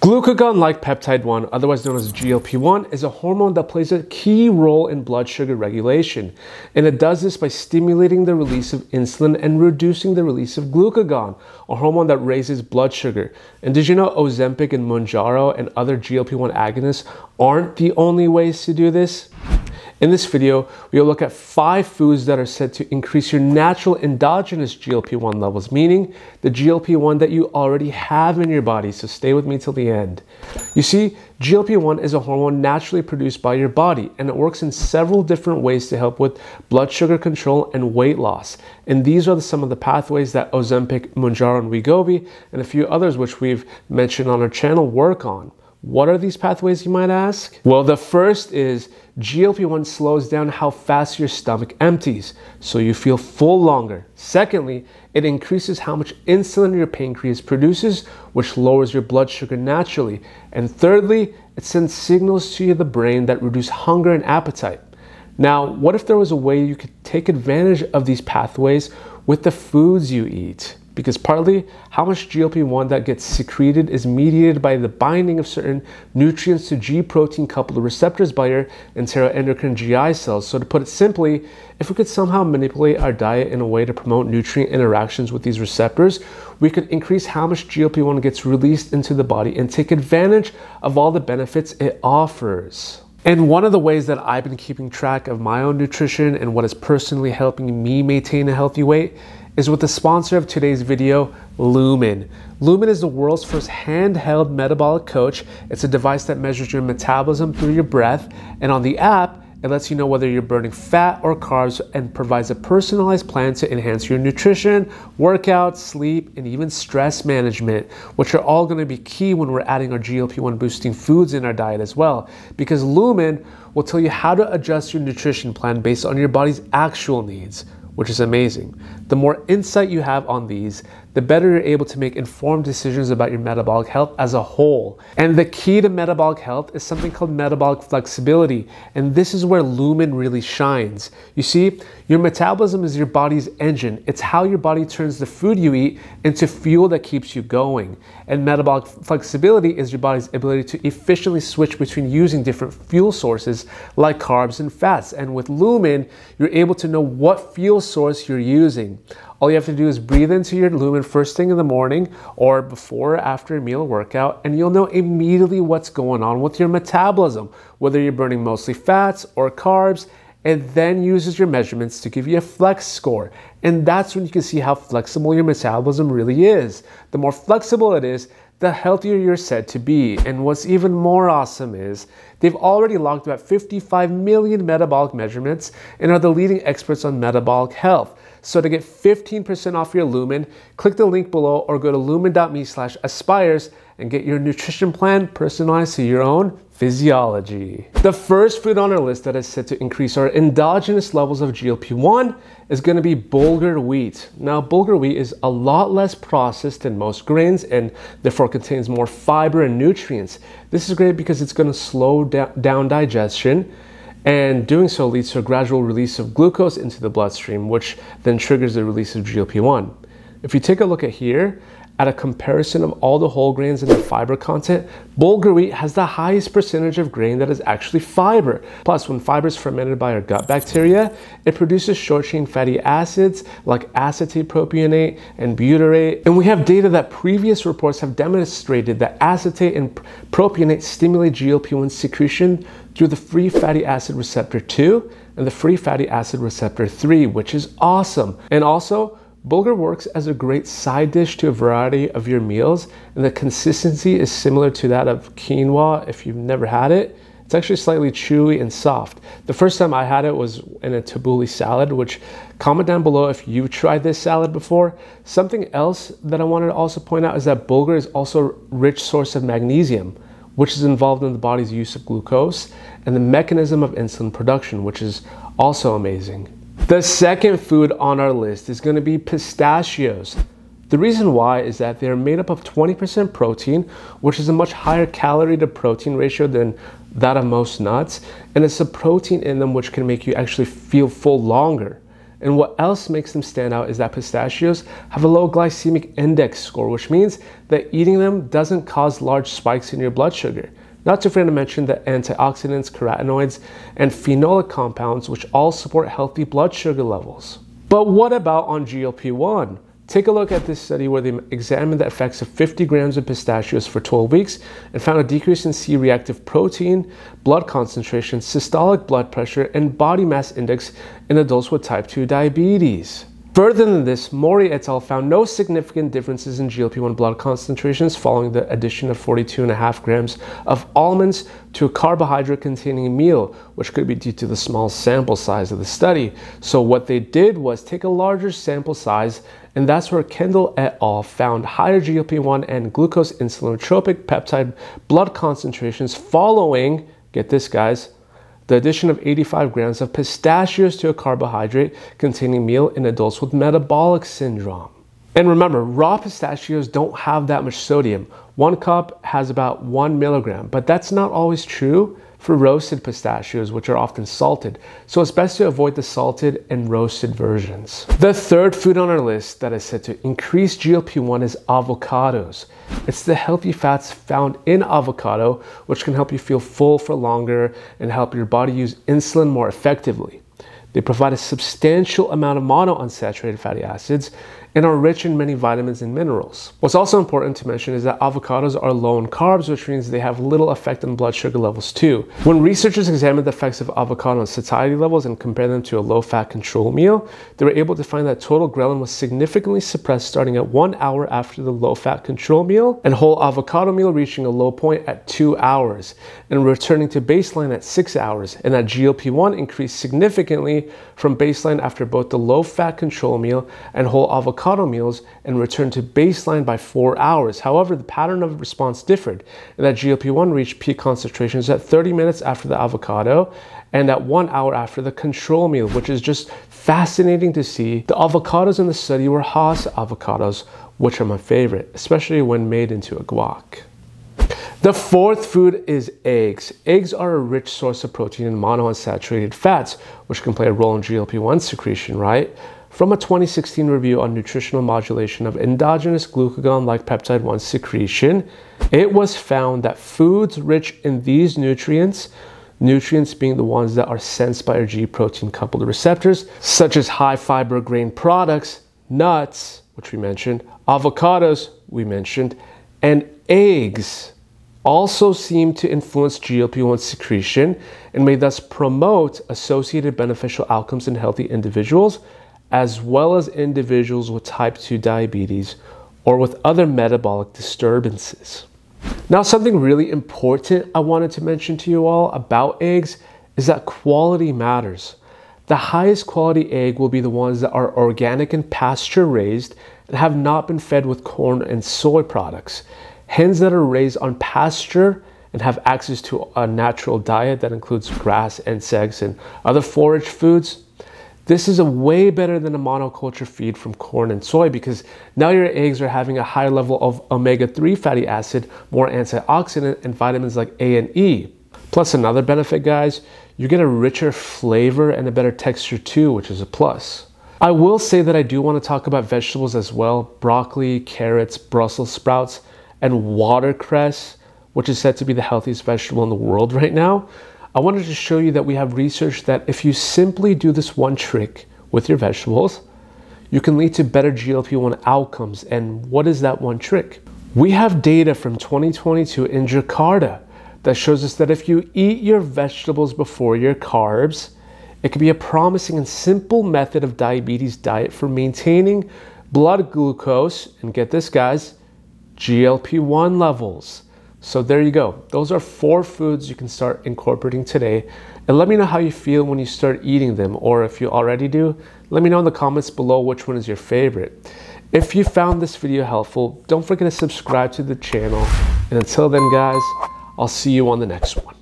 Glucagon Like Peptide 1, otherwise known as GLP-1, is a hormone that plays a key role in blood sugar regulation, and it does this by stimulating the release of insulin and reducing the release of glucagon, a hormone that raises blood sugar. And did you know Ozempic and Mounjaro and other GLP-1 agonists aren't the only ways to do this? In this video, we'll look at 5 foods that are said to increase your natural endogenous GLP-1 levels, meaning the GLP-1 that you already have in your body, so stay with me till the end. You see, GLP-1 is a hormone naturally produced by your body, and it works in several different ways to help with blood sugar control and weight loss. And these are some of the pathways that Ozempic, Mounjaro, and Wegovy, and a few others which we've mentioned on our channel, work on. What are these pathways, you might ask? Well, the first is GLP-1 slows down how fast your stomach empties, so you feel full longer. Secondly, it increases how much insulin your pancreas produces, which lowers your blood sugar naturally. And thirdly, it sends signals to the brain that reduce hunger and appetite. Now, what if there was a way you could take advantage of these pathways with the foods you eat? Because partly how much GLP-1 that gets secreted is mediated by the binding of certain nutrients to G protein coupled receptors by your enteroendocrine GI cells. So to put it simply, if we could somehow manipulate our diet in a way to promote nutrient interactions with these receptors, we could increase how much GLP-1 gets released into the body and take advantage of all the benefits it offers. And one of the ways that I've been keeping track of my own nutrition and what is personally helping me maintain a healthy weight is with the sponsor of today's video, Lumen. Lumen is the world's first handheld metabolic coach. It's a device that measures your metabolism through your breath, and on the app, it lets you know whether you're burning fat or carbs and provides a personalized plan to enhance your nutrition, workout, sleep, and even stress management, which are all going to be key when we're adding our GLP-1 boosting foods in our diet as well, because Lumen will tell you how to adjust your nutrition plan based on your body's actual needs, which is amazing. The more insight you have on these, the better you're able to make informed decisions about your metabolic health as a whole. And the key to metabolic health is something called metabolic flexibility. And this is where Lumen really shines. You see, your metabolism is your body's engine. It's how your body turns the food you eat into fuel that keeps you going. And metabolic flexibility is your body's ability to efficiently switch between using different fuel sources like carbs and fats. And with Lumen, you're able to know what fuel source you're using. All you have to do is breathe into your Lumen first thing in the morning or before or after a meal or workout, and you'll know immediately what's going on with your metabolism, whether you're burning mostly fats or carbs. It then uses your measurements to give you a flex score. And that's when you can see how flexible your metabolism really is. The more flexible it is, the healthier you're said to be. And what's even more awesome is they've already logged about 55 million metabolic measurements and are the leading experts on metabolic health. So to get 15% off your Lumen, click the link below or go to lumen.me/aspires and get your nutrition plan personalized to your own physiology. The first food on our list that is said to increase our endogenous levels of GLP-1 is going to be bulgur wheat. Now, bulgur wheat is a lot less processed than most grains and therefore contains more fiber and nutrients. This is great because it's going to slow down digestion, and doing so leads to a gradual release of glucose into the bloodstream, which then triggers the release of GLP-1. If you take a look at here, at a comparison of all the whole grains and the fiber content, bulgur wheat has the highest percentage of grain that is actually fiber. Plus, when fiber is fermented by our gut bacteria, it produces short-chain fatty acids like acetate propionate and butyrate. And we have data that previous reports have demonstrated that acetate and propionate stimulate GLP-1 secretion through the free fatty acid receptor 2 and the free fatty acid receptor 3, which is awesome. And also, bulgur works as a great side dish to a variety of your meals, and the consistency is similar to that of quinoa if you've never had it. It's actually slightly chewy and soft. The first time I had it was in a tabbouleh salad, which comment down below if you've tried this salad before. Something else that I wanted to also point out is that bulgur is also a rich source of magnesium, which is involved in the body's use of glucose and the mechanism of insulin production, which is also amazing. The second food on our list is going to be pistachios. The reason why is that they're made up of 20% protein, which is a much higher calorie to protein ratio than that of most nuts, and it's a protein in them which can make you actually feel full longer. And what else makes them stand out is that pistachios have a low glycemic index score, which means that eating them doesn't cause large spikes in your blood sugar. Not to forget to mention the antioxidants, carotenoids, and phenolic compounds, which all support healthy blood sugar levels. But what about on GLP-1? Take a look at this study where they examined the effects of 50 grams of pistachios for 12 weeks and found a decrease in C-reactive protein, blood concentration, systolic blood pressure, and body mass index in adults with type 2 diabetes. Further than this, Mori et al. Found no significant differences in GLP-1 blood concentrations following the addition of 42.5 grams of almonds to a carbohydrate-containing meal, which could be due to the small sample size of the study. So what they did was take a larger sample size, and that's where Kendall et al. Found higher GLP-1 and glucose insulinotropic peptide blood concentrations following, get this guys, the addition of 85 grams of pistachios to a carbohydrate-containing meal in adults with metabolic syndrome. And remember, raw pistachios don't have that much sodium. 1 cup has about 1 milligram, but that's not always true for roasted pistachios, which are often salted. So it's best to avoid the salted and roasted versions. The third food on our list that is said to increase GLP-1 is avocados. It's the healthy fats found in avocado, which can help you feel full for longer and help your body use insulin more effectively. They provide a substantial amount of monounsaturated fatty acids and are rich in many vitamins and minerals. What's also important to mention is that avocados are low in carbs, which means they have little effect on blood sugar levels too. When researchers examined the effects of avocado on satiety levels and compared them to a low-fat control meal, they were able to find that total ghrelin was significantly suppressed starting at 1 hour after the low-fat control meal, and whole avocado meal reaching a low point at 2 hours, and returning to baseline at 6 hours, and that GLP-1 increased significantly from baseline after both the low-fat control meal and whole avocado meals and returned to baseline by 4 hours. However, the pattern of response differed, and that GLP-1 reached peak concentrations at 30 minutes after the avocado and at 1 hour after the control meal, which is just fascinating to see. The avocados in the study were Hass avocados, which are my favorite, especially when made into a guac. The fourth food is eggs. Eggs are a rich source of protein and monounsaturated fats, which can play a role in GLP-1 secretion, right? From a 2016 review on nutritional modulation of endogenous glucagon like peptide 1 secretion, it was found that foods rich in these nutrients being the ones that are sensed by our G protein coupled receptors, such as high fiber grain products, nuts, which we mentioned, avocados, we mentioned, and eggs, also seem to influence GLP-1 secretion and may thus promote associated beneficial outcomes in healthy individuals, as well as individuals with type 2 diabetes or with other metabolic disturbances. Now, something really important I wanted to mention to you all about eggs is that quality matters. The highest quality egg will be the ones that are organic and pasture raised and have not been fed with corn and soy products. Hens that are raised on pasture and have access to a natural diet that includes grass, insects, and other forage foods, this is a way better than a monoculture feed from corn and soy, because now your eggs are having a higher level of omega-3 fatty acid, more antioxidant, and vitamins like A and E. Plus another benefit, guys, you get a richer flavor and a better texture too, which is a plus. I will say that I do want to talk about vegetables as well: broccoli, carrots, Brussels sprouts, and watercress, which is said to be the healthiest vegetable in the world right now. I wanted to show you that we have research that if you simply do this one trick with your vegetables, you can lead to better GLP-1 outcomes. And what is that one trick? We have data from 2022 in Jakarta that shows us that if you eat your vegetables before your carbs, it can be a promising and simple method of diabetes diet for maintaining blood glucose, and get this guys, GLP-1 levels. So there you go. Those are 4 foods you can start incorporating today. And let me know how you feel when you start eating them, or if you already do, let me know in the comments below which one is your favorite. If you found this video helpful, don't forget to subscribe to the channel. And until then, guys, I'll see you on the next one.